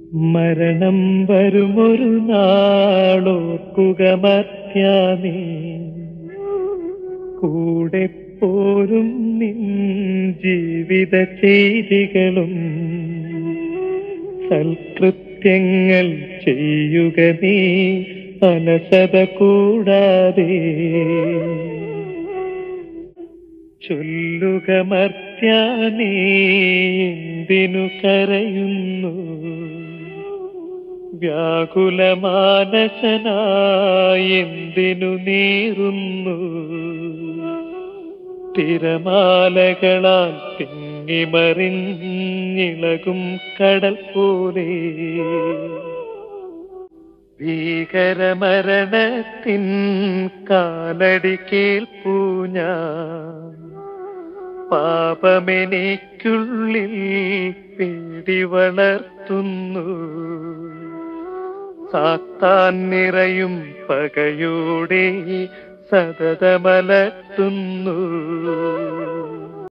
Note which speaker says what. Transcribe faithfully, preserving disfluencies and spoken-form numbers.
Speaker 1: മരണം വരുമൊരു നാളോർക്കുക മർത്യാനേ, കൂടെ പോരും നിൻ ജീവിത ചെയ്തികളും സൽകൃത്യങ്ങൾ ചെയ്യുക നീ അലസത കൂടാതെ. ചൊല്ലുക മർത്യാനേ, എന്തിനു കരയുന്നു? വ്യാകുലമാനസനായി എന്തിനു നീറുന്നു? തിരമാലകളാൽ തിങ്ങിമറിഞ്ഞിളകും കടൽ പോലെ ഭീകരമരണത്തിൻ കാലടി കേൾപ്പൂ ഞാൻ. പാപമെനിക്കുള്ളിൽ പേടി വളർത്തുന്നു, സാത്താൻ നിറയും പകയോടെ സതതമലർത്തുന്നു.